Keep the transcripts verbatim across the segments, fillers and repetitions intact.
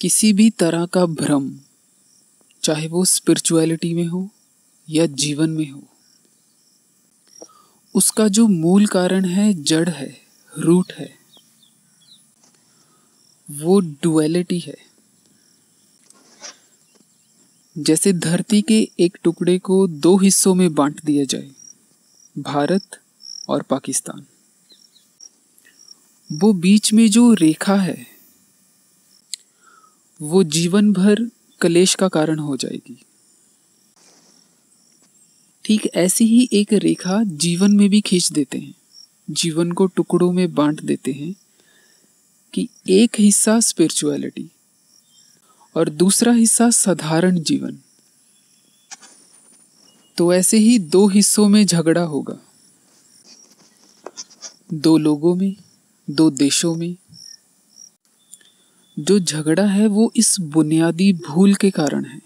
किसी भी तरह का भ्रम, चाहे वो स्पिरिचुअलिटी में हो या जीवन में हो, उसका जो मूल कारण है, जड़ है, रूट है, वो डुअलिटी है। जैसे धरती के एक टुकड़े को दो हिस्सों में बांट दिया जाए, भारत और पाकिस्तान, वो बीच में जो रेखा है वो जीवन भर कलेश का कारण हो जाएगी। ठीक ऐसी ही एक रेखा जीवन में भी खींच देते हैं, जीवन को टुकड़ों में बांट देते हैं कि एक हिस्सा स्पिरिचुअलिटी और दूसरा हिस्सा साधारण जीवन। तो ऐसे ही दो हिस्सों में झगड़ा होगा, दो लोगों में, दो देशों में। जो झगड़ा है वो इस बुनियादी भूल के कारण है।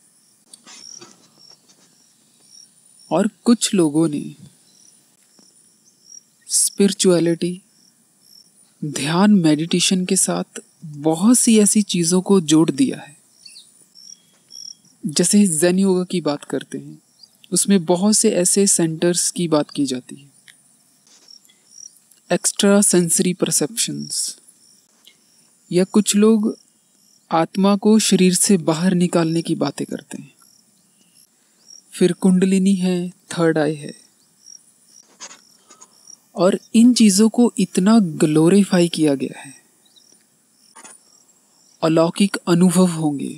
और कुछ लोगों ने स्पिरिचुअलिटी, ध्यान, मेडिटेशन के साथ बहुत सी ऐसी चीजों को जोड़ दिया है। जैसे ज़ेन योगा की बात करते हैं, उसमें बहुत से ऐसे सेंटर्स की बात की जाती है। एक्स्ट्रा सेंसरी परसेप्शंस, या कुछ लोग आत्मा को शरीर से बाहर निकालने की बातें करते हैं। फिर कुंडलिनी है, थर्ड आई है। और इन चीजों को इतना ग्लोरीफाई किया गया है, अलौकिक अनुभव होंगे,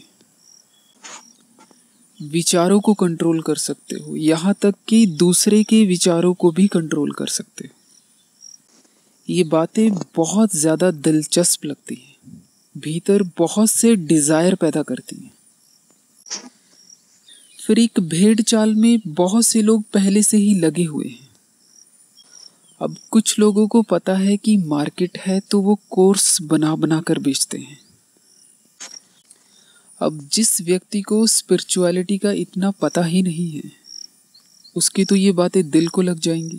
विचारों को कंट्रोल कर सकते हो, यहां तक कि दूसरे के विचारों को भी कंट्रोल कर सकते हो। ये बातें बहुत ज्यादा दिलचस्प लगती हैं, भीतर बहुत से डिजायर पैदा करती हैं। फिर एक भेड़ चाल में बहुत से लोग पहले से ही लगे हुए हैं। अब कुछ लोगों को पता है कि मार्केट है, तो वो कोर्स बना बना कर बेचते हैं। अब जिस व्यक्ति को स्पिरिचुअलिटी का इतना पता ही नहीं है, उसकी तो ये बातें दिल को लग जाएंगी।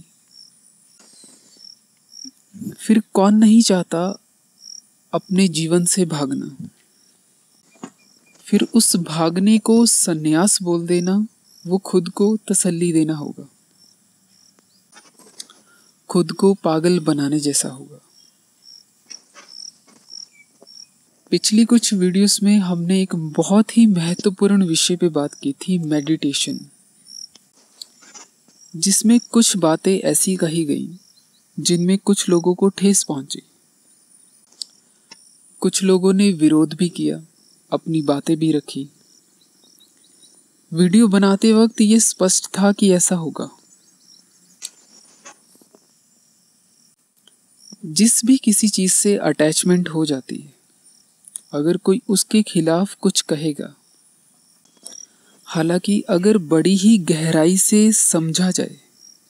फिर कौन नहीं चाहता अपने जीवन से भागना? फिर उस भागने को संन्यास बोल देना, वो खुद को तसल्ली देना होगा, खुद को पागल बनाने जैसा होगा। पिछली कुछ वीडियोस में हमने एक बहुत ही महत्वपूर्ण विषय पे बात की थी, मेडिटेशन, जिसमें कुछ बातें ऐसी कही गई जिनमें कुछ लोगों को ठेस पहुंची। कुछ लोगों ने विरोध भी किया, अपनी बातें भी रखी। वीडियो बनाते वक्त ये स्पष्ट था कि ऐसा होगा। जिस भी किसी चीज से अटैचमेंट हो जाती है, अगर कोई उसके खिलाफ कुछ कहेगा, हालांकि अगर बड़ी ही गहराई से समझा जाए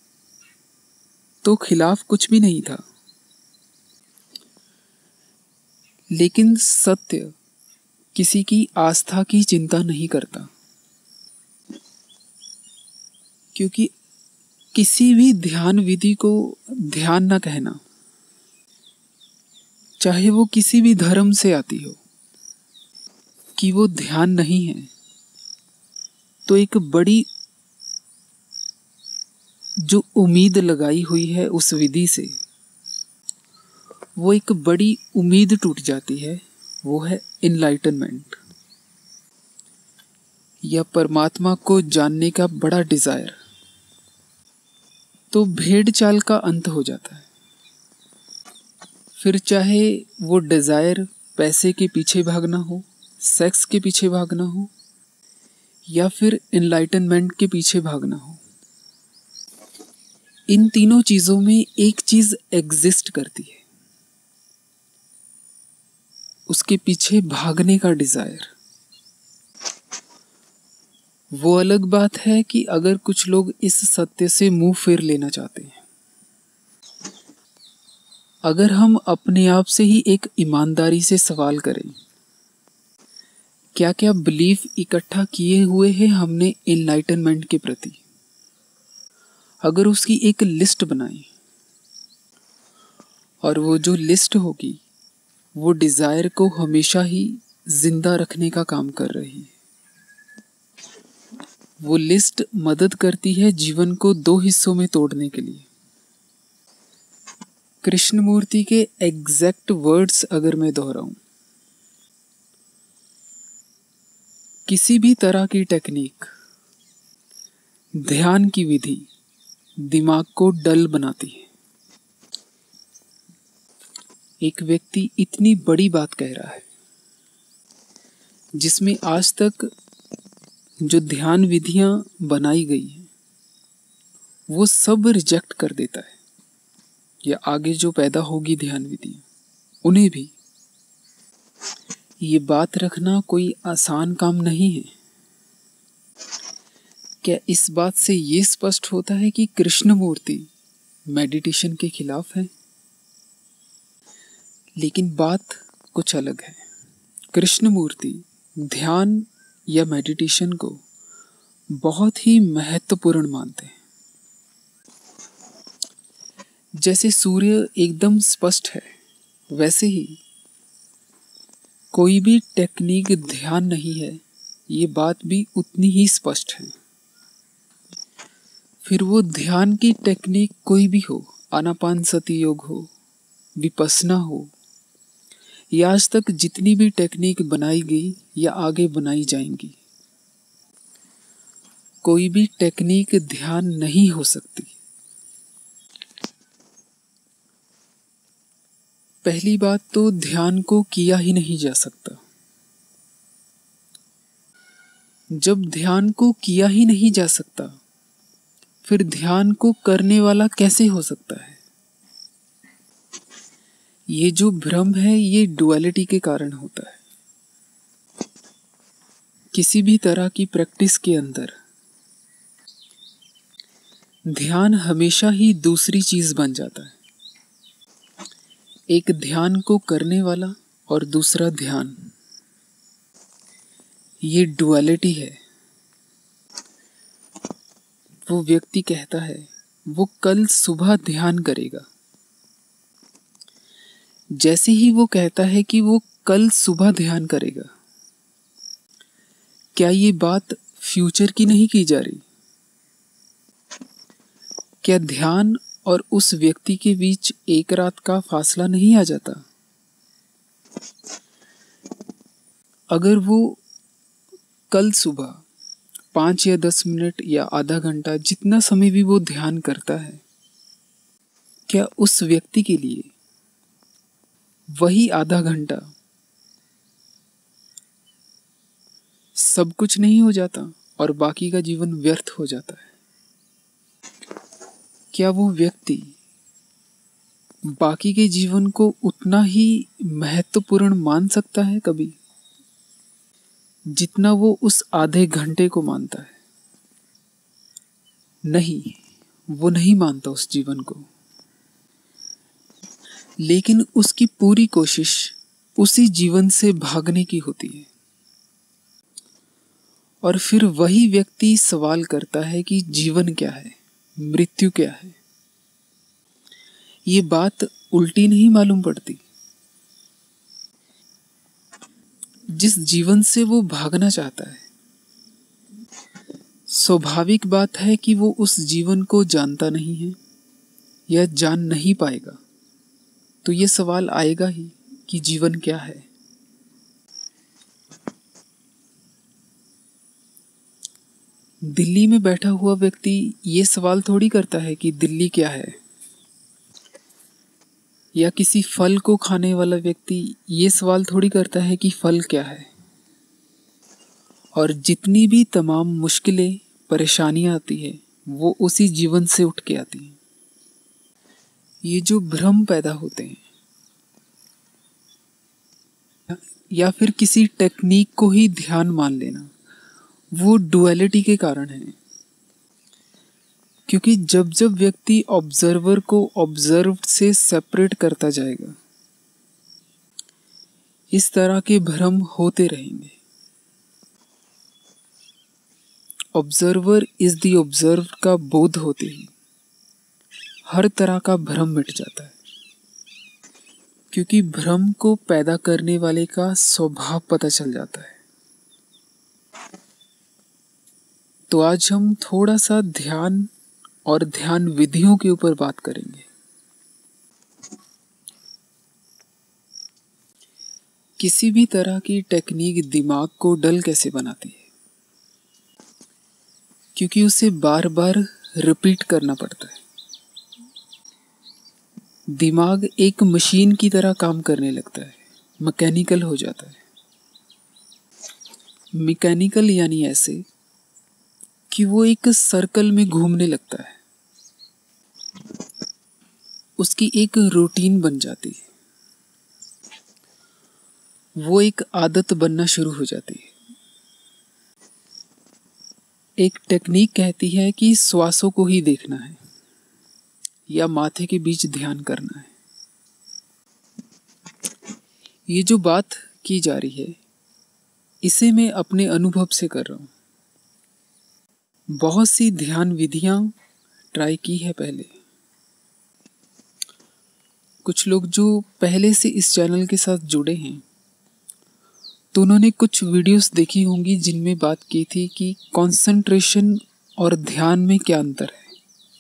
तो खिलाफ कुछ भी नहीं था, लेकिन सत्य किसी की आस्था की चिंता नहीं करता। क्योंकि किसी भी ध्यान विधि को ध्यान न कहना, चाहे वो किसी भी धर्म से आती हो, कि वो ध्यान नहीं है, तो एक बड़ी जो उम्मीद लगाई हुई है उस विधि से, वो एक बड़ी उम्मीद टूट जाती है। वो है इनलाइटनमेंट, या परमात्मा को जानने का बड़ा डिजायर। तो भेड़ चाल का अंत हो जाता है। फिर चाहे वो डिजायर पैसे के पीछे भागना हो, सेक्स के पीछे भागना हो, या फिर इनलाइटनमेंट के पीछे भागना हो, इन तीनों चीजों में एक चीज एग्जिस्ट करती है, उसके पीछे भागने का डिजायर। वो अलग बात है कि अगर कुछ लोग इस सत्य से मुंह फेर लेना चाहते हैं। अगर हम अपने आप से ही एक ईमानदारी से सवाल करें, क्या क्या बिलीफ इकट्ठा किए हुए हैं हमने एनलाइटनमेंट के प्रति, अगर उसकी एक लिस्ट बनाएं, और वो जो लिस्ट होगी वो डिजायर को हमेशा ही जिंदा रखने का काम कर रही है। वो लिस्ट मदद करती है जीवन को दो हिस्सों में तोड़ने के लिए। कृष्णमूर्ति के एग्जैक्ट वर्ड्स अगर मैं दोहराऊं, किसी भी तरह की टेक्निक, ध्यान की विधि दिमाग को डल बनाती है। एक व्यक्ति इतनी बड़ी बात कह रहा है जिसमें आज तक जो ध्यान विधियां बनाई गई हैं वो सब रिजेक्ट कर देता है, या आगे जो पैदा होगी ध्यान विधियां उन्हें भी। ये बात रखना कोई आसान काम नहीं है। क्या इस बात से ये स्पष्ट होता है कि कृष्णमूर्ति मेडिटेशन के खिलाफ है? लेकिन बात कुछ अलग है। कृष्णमूर्ति ध्यान या मेडिटेशन को बहुत ही महत्वपूर्ण मानते हैं। जैसे सूर्य एकदम स्पष्ट है, वैसे ही कोई भी टेक्निक ध्यान नहीं है, ये बात भी उतनी ही स्पष्ट है। फिर वो ध्यान की टेक्निक कोई भी हो, आनापानसति योग हो, विपस्सना हो, या आज तक जितनी भी टेक्निक बनाई गई या आगे बनाई जाएंगी, कोई भी टेक्निक ध्यान नहीं हो सकती। पहली बात तो ध्यान को किया ही नहीं जा सकता। जब ध्यान को किया ही नहीं जा सकता, फिर ध्यान को करने वाला कैसे हो सकता है? ये जो भ्रम है ये डुअलिटी के कारण होता है। किसी भी तरह की प्रैक्टिस के अंदर ध्यान हमेशा ही दूसरी चीज बन जाता है। एक ध्यान को करने वाला और दूसरा ध्यान, ये डुअलिटी है। वो व्यक्ति कहता है वो कल सुबह ध्यान करेगा। जैसे ही वो कहता है कि वो कल सुबह ध्यान करेगा, क्या ये बात फ्यूचर की नहीं की जा रही? क्या ध्यान और उस व्यक्ति के बीच एक रात का फासला नहीं आ जाता? अगर वो कल सुबह पाँच या दस मिनट या आधा घंटा, जितना समय भी वो ध्यान करता है, क्या उस व्यक्ति के लिए वही आधा घंटा सब कुछ नहीं हो जाता और बाकी का जीवन व्यर्थ हो जाता है? क्या वो व्यक्ति बाकी के जीवन को उतना ही महत्वपूर्ण मान सकता है कभी, जितना वो उस आधे घंटे को मानता है? नहीं, वो नहीं मानता उस जीवन को। लेकिन उसकी पूरी कोशिश उसी जीवन से भागने की होती है। और फिर वही व्यक्ति सवाल करता है कि जीवन क्या है, मृत्यु क्या है? ये बात उल्टी नहीं मालूम पड़ती? जिस जीवन से वो भागना चाहता है, स्वाभाविक बात है कि वो उस जीवन को जानता नहीं है या जान नहीं पाएगा। तो ये सवाल आएगा ही कि जीवन क्या है। दिल्ली में बैठा हुआ व्यक्ति ये सवाल थोड़ी करता है कि दिल्ली क्या है, या किसी फल को खाने वाला व्यक्ति ये सवाल थोड़ी करता है कि फल क्या है। और जितनी भी तमाम मुश्किलें, परेशानियां आती है, वो उसी जीवन से उठ के आती हैं। ये जो भ्रम पैदा होते हैं, या फिर किसी टेक्निक को ही ध्यान मान लेना, वो डुअलिटी के कारण है। क्योंकि जब जब व्यक्ति ऑब्जर्वर को ऑब्जर्व्ड से सेपरेट करता जाएगा, इस तरह के भ्रम होते रहेंगे। ऑब्जर्वर इज द ऑब्जर्व्ड का बोध होते ही हर तरह का भ्रम मिट जाता है। क्योंकि भ्रम को पैदा करने वाले का स्वभाव पता चल जाता है। तो आज हम थोड़ा सा ध्यान और ध्यान विधियों के ऊपर बात करेंगे। किसी भी तरह की टेक्निक दिमाग को डल कैसे बनाती है? क्योंकि उसे बार बार रिपीट करना पड़ता है। दिमाग एक मशीन की तरह काम करने लगता है, मैकेनिकल हो जाता है। मैकेनिकल यानी ऐसे कि वो एक सर्कल में घूमने लगता है, उसकी एक रूटीन बन जाती है, वो एक आदत बनना शुरू हो जाती है। एक टेक्निक कहती है कि श्वासों को ही देखना है या माथे के बीच ध्यान करना है। ये जो बात की जा रही है इसे मैं अपने अनुभव से कर रहा हूँ। बहुत सी ध्यान विधियां ट्राई की है पहले। कुछ लोग जो पहले से इस चैनल के साथ जुड़े हैं तो उन्होंने कुछ वीडियोस देखी होंगी जिनमें बात की थी कि कंसंट्रेशन और ध्यान में क्या अंतर है।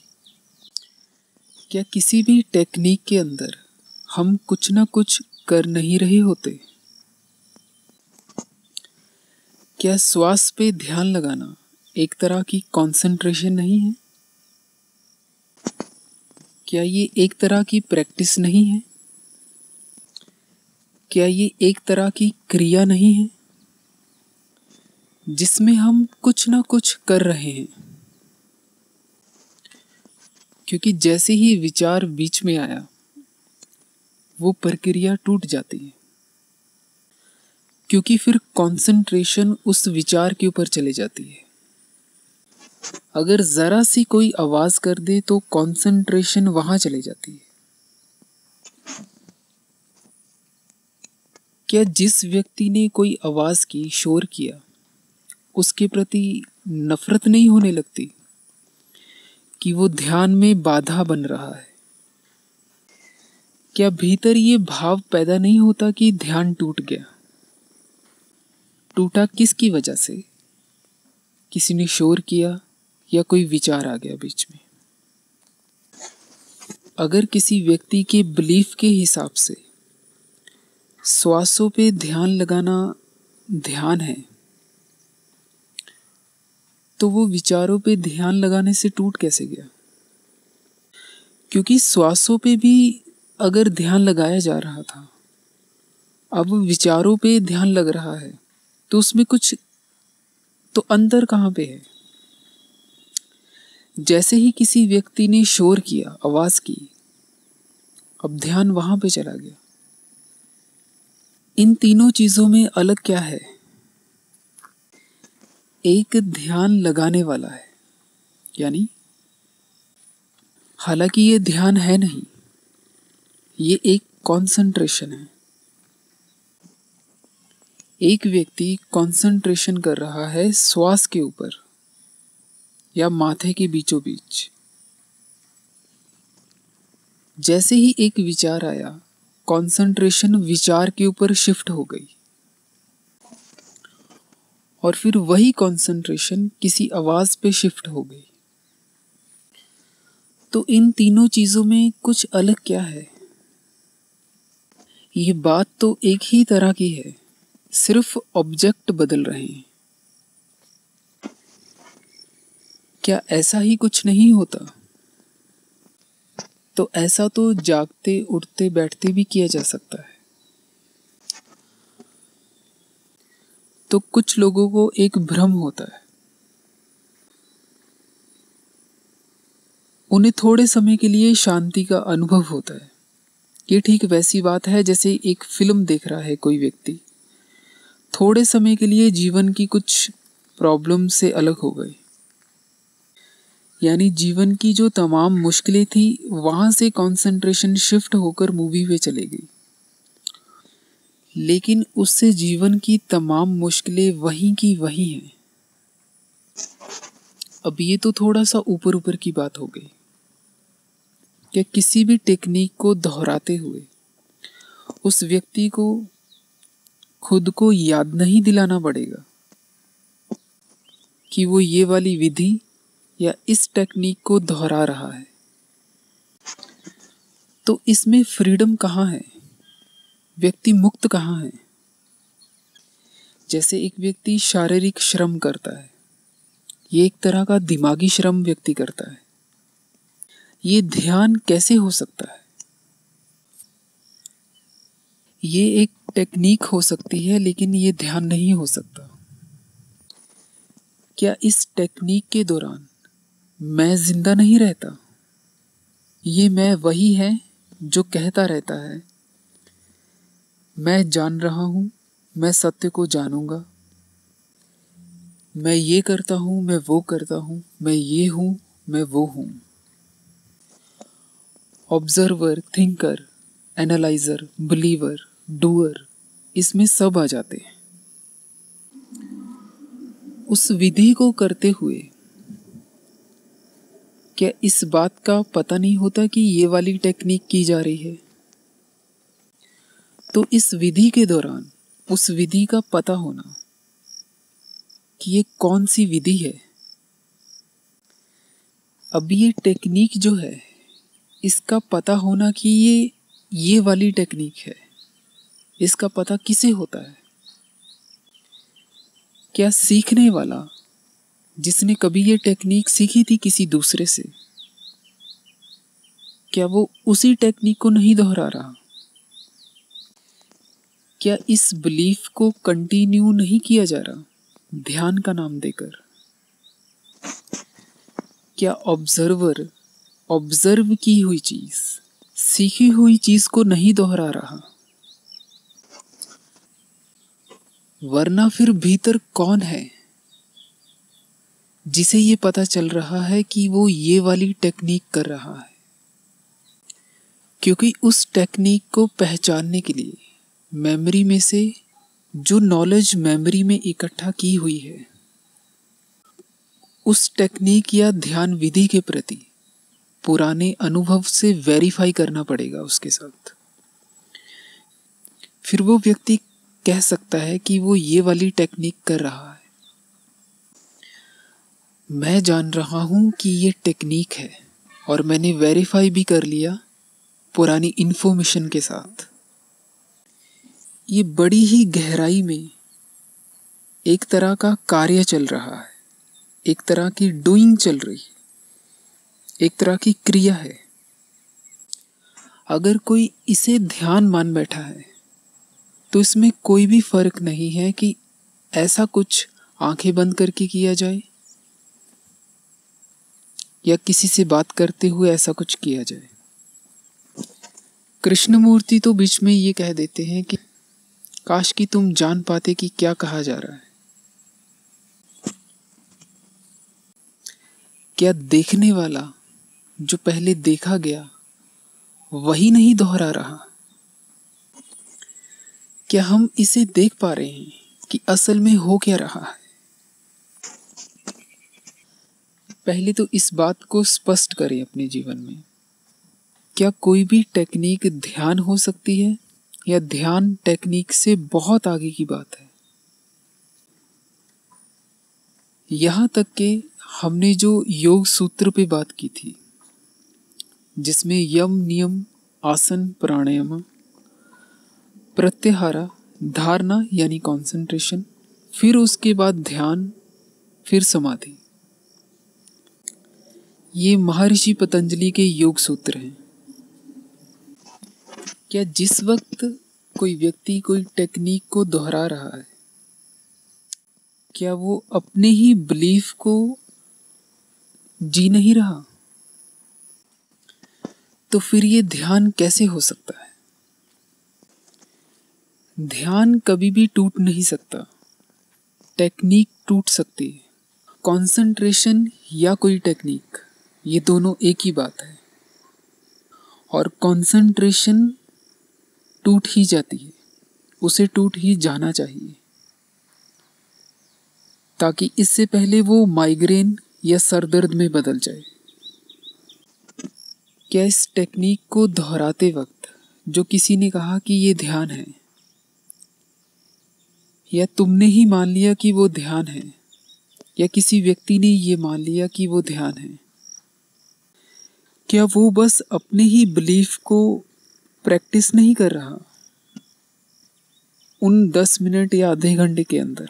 क्या किसी भी टेक्निक के अंदर हम कुछ ना कुछ कर नहीं रहे होते? क्या श्वास पे ध्यान लगाना एक तरह की कंसंट्रेशन नहीं है? क्या ये एक तरह की प्रैक्टिस नहीं है? क्या ये एक तरह की क्रिया नहीं है जिसमें हम कुछ ना कुछ कर रहे हैं? क्योंकि जैसे ही विचार बीच में आया वो प्रक्रिया टूट जाती है, क्योंकि फिर कंसंट्रेशन उस विचार के ऊपर चले जाती है। अगर जरा सी कोई आवाज कर दे तो कंसंट्रेशन वहां चले जाती है। क्या जिस व्यक्ति ने कोई आवाज की, शोर किया, उसके प्रति नफरत नहीं होने लगती कि वो ध्यान में बाधा बन रहा है? क्या भीतर ये भाव पैदा नहीं होता कि ध्यान टूट गया? टूटा किसकी वजह से? किसी ने शोर किया या कोई विचार आ गया बीच में? अगर किसी व्यक्ति के बिलीफ के हिसाब से श्वासों पे ध्यान लगाना ध्यान है, तो वो विचारों पे ध्यान लगाने से टूट कैसे गया? क्योंकि श्वासों पे भी अगर ध्यान लगाया जा रहा था, अब विचारों पे ध्यान लग रहा है, तो उसमें कुछ तो अंतर कहाँ पे है? जैसे ही किसी व्यक्ति ने शोर किया, आवाज की, अब ध्यान वहां पे चला गया। इन तीनों चीजों में अलग क्या है? एक ध्यान लगाने वाला है, यानी हालांकि ये ध्यान है नहीं, ये एक कंसंट्रेशन है। एक व्यक्ति कंसंट्रेशन कर रहा है श्वास के ऊपर या माथे के बीचों बीच। जैसे ही एक विचार आया, कंसंट्रेशन विचार के ऊपर शिफ्ट हो गई और फिर वही कंसंट्रेशन किसी आवाज पे शिफ्ट हो गई। तो इन तीनों चीजों में कुछ अलग क्या है? ये बात तो एक ही तरह की है, सिर्फ ऑब्जेक्ट बदल रहे हैं। क्या ऐसा ही कुछ नहीं होता? तो ऐसा तो जागते, उठते, बैठते भी किया जा सकता है। तो कुछ लोगों को एक भ्रम होता है, उन्हें थोड़े समय के लिए शांति का अनुभव होता है। ये ठीक वैसी बात है जैसे एक फिल्म देख रहा है कोई व्यक्ति, थोड़े समय के लिए जीवन की कुछ प्रॉब्लम से अलग हो गए, यानी जीवन की जो तमाम मुश्किलें थी वहां से कंसंट्रेशन शिफ्ट होकर मूवी में चले गई, लेकिन उससे जीवन की तमाम मुश्किलें वहीं की वहीं हैं। अब ये तो थोड़ा सा ऊपर ऊपर की बात हो गई। क्या किसी भी टेक्निक को दोहराते हुए उस व्यक्ति को खुद को याद नहीं दिलाना पड़ेगा कि वो ये वाली विधि या इस टेक्निक को दोहरा रहा है। तो इसमें फ्रीडम कहाँ है? व्यक्ति मुक्त कहाँ है? जैसे एक व्यक्ति शारीरिक श्रम करता है, ये एक तरह का दिमागी श्रम व्यक्ति करता है। ये ध्यान कैसे हो सकता है? ये एक टेक्निक हो सकती है, लेकिन ये ध्यान नहीं हो सकता। क्या इस टेक्निक के दौरान मैं जिंदा नहीं रहता? ये मैं वही है जो कहता रहता है, मैं जान रहा हूं, मैं सत्य को जानूंगा, मैं ये करता हूं, मैं वो करता हूं, मैं ये हूं, मैं वो हूं। Observer, thinker, analyser, believer, doer, इसमें सब आ जाते हैं। उस विधि को करते हुए क्या इस बात का पता नहीं होता कि ये वाली टेक्निक की जा रही है? तो इस विधि के दौरान उस विधि का पता होना कि ये कौन सी विधि है। अब ये टेक्निक जो है, इसका पता होना कि ये ये वाली टेक्निक है, इसका पता किसे होता है? क्या सीखने वाला, जिसने कभी ये टेक्निक सीखी थी किसी दूसरे से, क्या वो उसी टेक्निक को नहीं दोहरा रहा? क्या इस बिलीफ को कंटिन्यू नहीं किया जा रहा ध्यान का नाम देकर? क्या ऑब्जर्वर ऑब्जर्व की हुई चीज, सीखी हुई चीज को नहीं दोहरा रहा? वरना फिर भीतर कौन है जिसे ये पता चल रहा है कि वो ये वाली टेक्निक कर रहा है? क्योंकि उस टेक्निक को पहचानने के लिए मेमोरी में से जो नॉलेज मेमोरी में इकट्ठा की हुई है, उस टेक्निक या ध्यान विधि के प्रति पुराने अनुभव से वेरीफाई करना पड़ेगा उसके साथ। फिर वो व्यक्ति कह सकता है कि वो ये वाली टेक्निक कर रहा है। मैं जान रहा हूं कि ये टेक्निक है और मैंने वेरीफाई भी कर लिया पुरानी इंफॉर्मेशन के साथ। ये बड़ी ही गहराई में एक तरह का कार्य चल रहा है, एक तरह की डूइंग चल रही है, एक तरह की क्रिया है। अगर कोई इसे ध्यान मान बैठा है तो इसमें कोई भी फर्क नहीं है कि ऐसा कुछ आंखें बंद करके किया जाए या किसी से बात करते हुए ऐसा कुछ किया जाए। कृष्णमूर्ति तो बीच में ये कह देते हैं कि काश कि तुम जान पाते कि क्या कहा जा रहा है। क्या देखने वाला जो पहले देखा गया वही नहीं दोहरा रहा? क्या हम इसे देख पा रहे हैं कि असल में हो क्या रहा है? पहले तो इस बात को स्पष्ट करें अपने जीवन में। क्या कोई भी टेक्निक ध्यान हो सकती है या ध्यान टेक्निक से बहुत आगे की बात है? यहाँ तक कि हमने जो योग सूत्र पे बात की थी, जिसमें यम, नियम, आसन, प्राणायाम, प्रत्याहार, धारणा यानी कंसंट्रेशन, फिर उसके बाद ध्यान, फिर समाधि, ये महर्षि पतंजलि के योग सूत्र हैं। क्या जिस वक्त कोई व्यक्ति कोई टेक्निक को दोहरा रहा है, क्या वो अपने ही बिलीफ को जी नहीं रहा? तो फिर ये ध्यान कैसे हो सकता है? ध्यान कभी भी टूट नहीं सकता, टेक्निक टूट सकती है। कंसंट्रेशन या कोई टेक्निक, ये दोनों एक ही बात है। और कंसंट्रेशन टूट ही जाती है, उसे टूट ही जाना चाहिए, ताकि इससे पहले वो माइग्रेन या सरदर्द में बदल जाए। क्या इस टेक्निक को दोहराते वक्त जो किसी ने कहा कि ये ध्यान है, या तुमने ही मान लिया कि वो ध्यान है, या किसी व्यक्ति ने ये मान लिया कि वो ध्यान है, क्या वो बस अपने ही बिलीफ को प्रैक्टिस नहीं कर रहा उन दस मिनट या आधे घंटे के अंदर?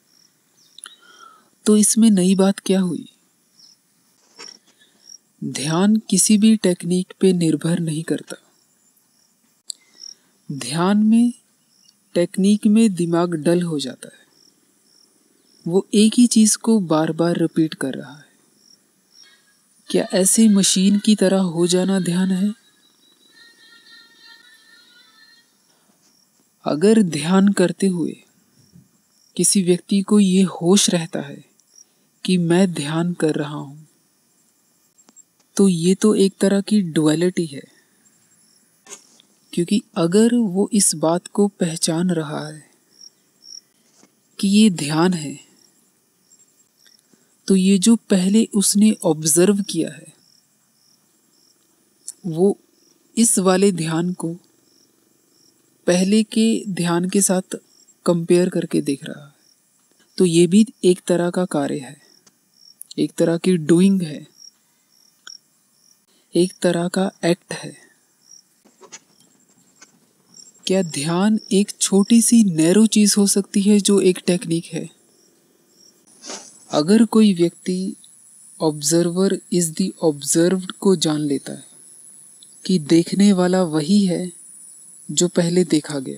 तो इसमें नई बात क्या हुई? ध्यान किसी भी टेक्निक पे निर्भर नहीं करता। ध्यान में, टेक्निक में दिमाग डल हो जाता है। वो एक ही चीज को बार बार रिपीट कर रहा है। क्या ऐसे मशीन की तरह हो जाना ध्यान है? अगर ध्यान करते हुए किसी व्यक्ति को ये होश रहता है कि मैं ध्यान कर रहा हूं, तो ये तो एक तरह की डुअलिटी है। क्योंकि अगर वो इस बात को पहचान रहा है कि ये ध्यान है, तो ये जो पहले उसने ऑब्जर्व किया है, वो इस वाले ध्यान को पहले के ध्यान के साथ कंपेयर करके देख रहा है। तो ये भी एक तरह का कार्य है, एक तरह की डूइंग है, एक तरह का एक्ट है। क्या ध्यान एक छोटी सी नैरो चीज हो सकती है जो एक टेक्निक है? अगर कोई व्यक्ति ऑब्जर्वर इज द ऑब्जर्व्ड को जान लेता है कि देखने वाला वही है जो पहले देखा गया,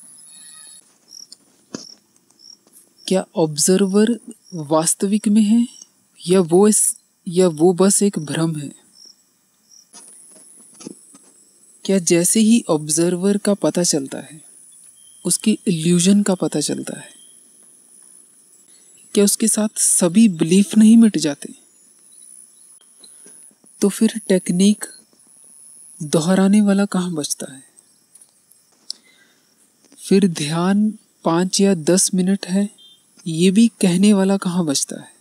क्या ऑब्जर्वर वास्तविक में है या वो इस या वो बस एक भ्रम है? क्या जैसे ही ऑब्जर्वर का पता चलता है, उसके इल्यूजन का पता चलता है, क्या उसके साथ सभी बिलीफ नहीं मिट जाते? तो फिर टेक्निक दोहराने वाला कहाँ बचता है? फिर ध्यान पाँच या दस मिनट है, ये भी कहने वाला कहाँ बचता है?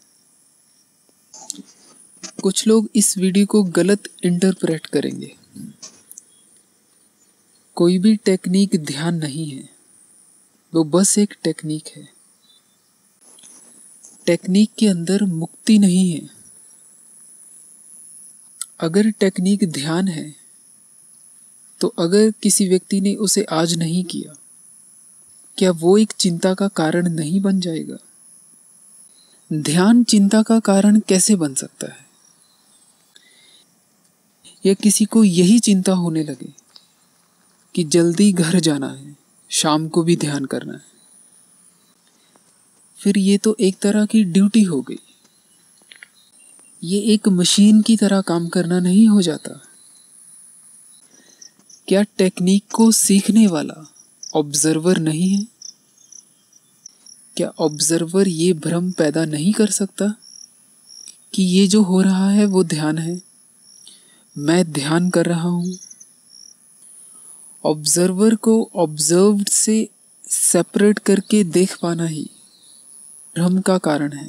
कुछ लोग इस वीडियो को गलत इंटरप्रेट करेंगे। कोई भी टेक्निक ध्यान नहीं है, वो बस एक टेक्निक है। टेक्निक के अंदर मुक्ति नहीं है। अगर टेक्निक ध्यान है, तो अगर किसी व्यक्ति ने उसे आज नहीं किया, क्या वो एक चिंता का कारण नहीं बन जाएगा? ध्यान चिंता का कारण कैसे बन सकता है? या किसी को यही चिंता होने लगे कि जल्दी घर जाना है, शाम को भी ध्यान करना है, फिर ये तो एक तरह की ड्यूटी हो गई। ये एक मशीन की तरह काम करना नहीं हो जाता। क्या टेक्निक को सीखने वाला ऑब्जर्वर नहीं है? क्या ऑब्जर्वर ये भ्रम पैदा नहीं कर सकता कि ये जो हो रहा है वो ध्यान है, मैं ध्यान कर रहा हूं? ऑब्जर्वर को ऑब्जर्व्ड से सेपरेट करके देख पाना ही भ्रम का कारण है।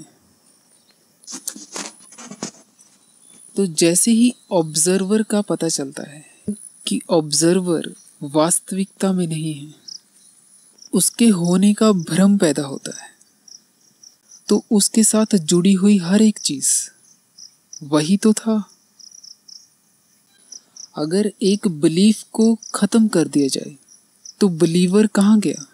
तो जैसे ही ऑब्जर्वर का पता चलता है कि ऑब्जर्वर वास्तविकता में नहीं है, उसके होने का भ्रम पैदा होता है, तो उसके साथ जुड़ी हुई हर एक चीज वही तो था। अगर एक बिलीफ को खत्म कर दिया जाए, तो बिलीवर कहाँ गया?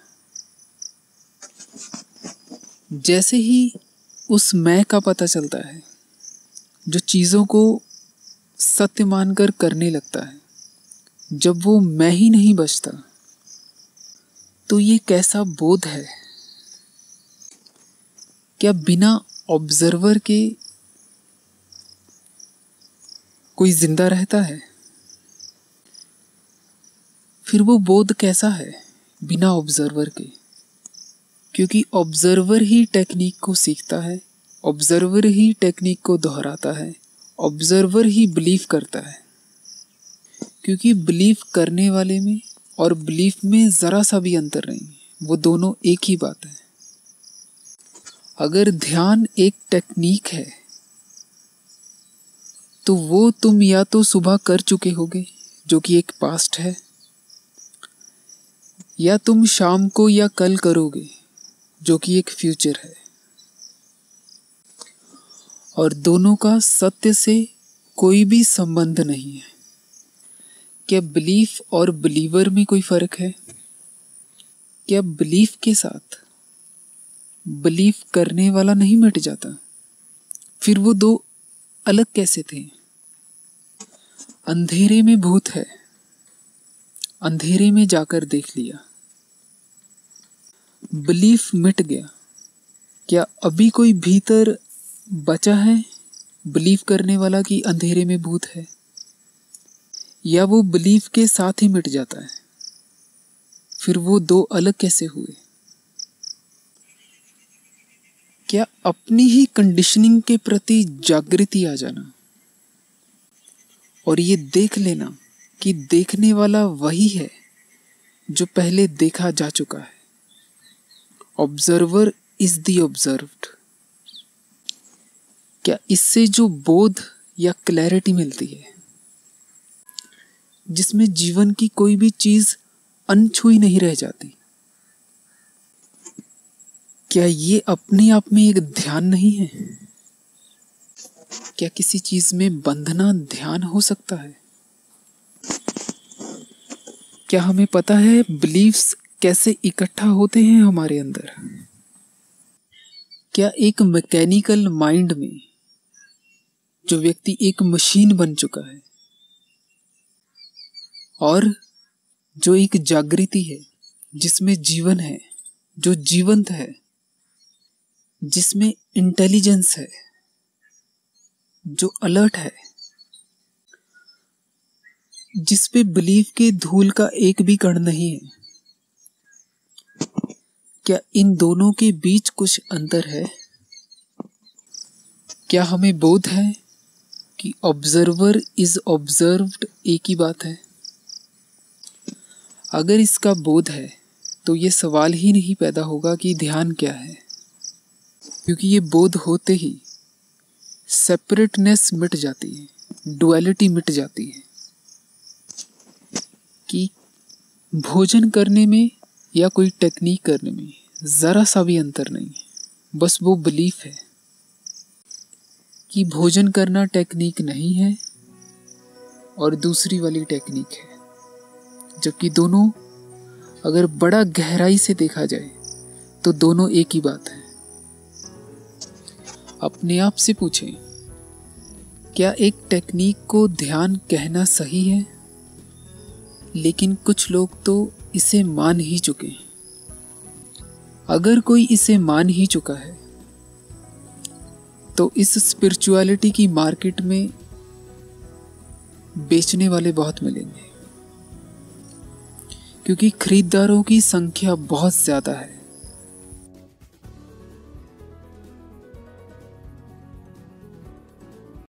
जैसे ही उस मैं का पता चलता है, जो चीजों को सत्य मानकर करने लगता है, जब वो मैं ही नहीं बचता, तो ये कैसा बोध है? क्या बिना ऑब्जर्वर के कोई जिंदा रहता है? फिर वो बोध कैसा है बिना ऑब्जर्वर के? क्योंकि ऑब्जर्वर ही टेक्निक को सीखता है, ऑब्जर्वर ही टेक्निक को दोहराता है, ऑब्जर्वर ही बिलीव करता है। क्योंकि बिलीव करने वाले में और बिलीफ में जरा सा भी अंतर नहीं है, वो दोनों एक ही बात है। अगर ध्यान एक टेक्निक है, तो वो तुम या तो सुबह कर चुके होगे, जो कि एक पास्ट है, या तुम शाम को या कल करोगे, जो कि एक फ्यूचर है। और दोनों का सत्य से कोई भी संबंध नहीं है। क्या बिलीफ और बिलीवर में कोई फर्क है? क्या बिलीफ के साथ बिलीफ करने वाला नहीं मिट जाता? फिर वो दो अलग कैसे थे? अंधेरे में भूत है, अंधेरे में जाकर देख लिया, बिलीफ मिट गया। क्या अभी कोई भीतर बचा है बिलीव करने वाला कि अंधेरे में भूत है? या वो बिलीफ के साथ ही मिट जाता है? फिर वो दो अलग कैसे हुए? क्या अपनी ही कंडीशनिंग के प्रति जागृति आ जाना और ये देख लेना कि देखने वाला वही है जो पहले देखा जा चुका है। Observer is the observed. क्या इससे जो बोध या क्लैरिटी मिलती है, जिसमें जीवन की कोई भी चीज अनछुई नहीं रह जाती, क्या ये अपने आप में एक ध्यान नहीं है? क्या किसी चीज में बंधना ध्यान हो सकता है? क्या हमें पता है बिलीफ्स कैसे इकट्ठा होते हैं हमारे अंदर? क्या एक मैकेनिकल माइंड में जो व्यक्ति एक मशीन बन चुका है और जो एक जागृति है, जिसमें जीवन है, जो जीवंत है, जिसमें इंटेलिजेंस है, जो अलर्ट है, जिस पे बिलीफ के धूल का एक भी कण नहीं है, क्या इन दोनों के बीच कुछ अंतर है? क्या हमें बोध है कि ऑब्जर्वर इज ऑब्जर्व्ड एक ही बात है? अगर इसका बोध है तो ये सवाल ही नहीं पैदा होगा कि ध्यान क्या है, क्योंकि ये बोध होते ही सेपरेटनेस मिट जाती है, डुअलिटी मिट जाती है कि भोजन करने में या कोई टेक्निक करने में जरा सा भी अंतर नहीं है। बस वो बिलीफ है कि भोजन करना टेक्निक नहीं है और दूसरी वाली टेक्निक है, जबकि दोनों अगर बड़ा गहराई से देखा जाए तो दोनों एक ही बात है। अपने आप से पूछें, क्या एक टेक्निक को ध्यान कहना सही है? लेकिन कुछ लोग तो इसे मान ही चुके हैं। अगर कोई इसे मान ही चुका है तो इस स्पिरिचुअलिटी की मार्केट में बेचने वाले बहुत मिलेंगे, क्योंकि खरीदारों की संख्या बहुत ज्यादा है।